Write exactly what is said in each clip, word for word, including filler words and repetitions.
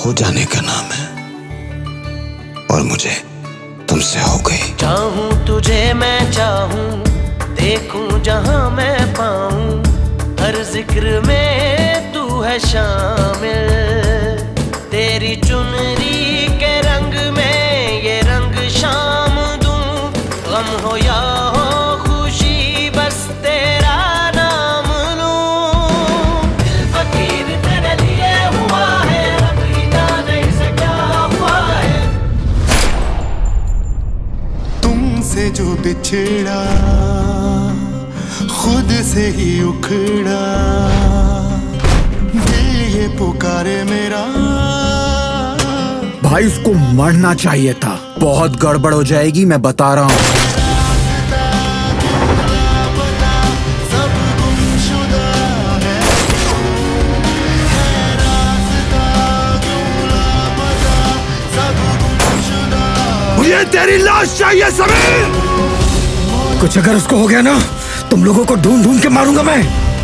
हो जाने का नाम है, और मुझे तुमसे हो गई। चाहूं तुझे मैं चाहूं, देखूं जहां मैं पाऊं, हर जिक्र में तू है शामिल। तेरी चुनरी के रंग में ये रंग शाम दूं, गम हो या हो खुशी बस तेरा नाम लूं। दिल फकीर तेरे लिए हुआ है, अब ही जाने से क्या हुआ है। तुमसे जो बिछड़ा खुद से ही उखड़ा, दिल ये पुकारे मेरा। भाई उसको मरना चाहिए था, बहुत गड़बड़ हो जाएगी मैं बता रहा हूँ। मुझे तेरी लाश चाहिए समीर। कुछ अगर उसको हो गया ना, तुम लोगों को ढूंढ ढूंढ के मारूंगा मैं।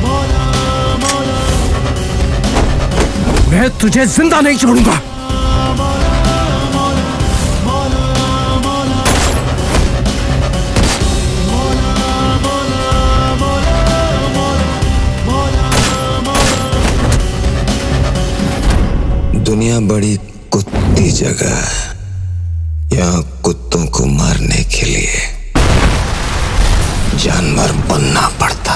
मैं तुझे जिंदा नहीं छोड़ूंगा। दुनिया बड़ी कुत्ती जगह है, यहाँ कुत्तों को मारने के लिए जानवर बनना पड़ता।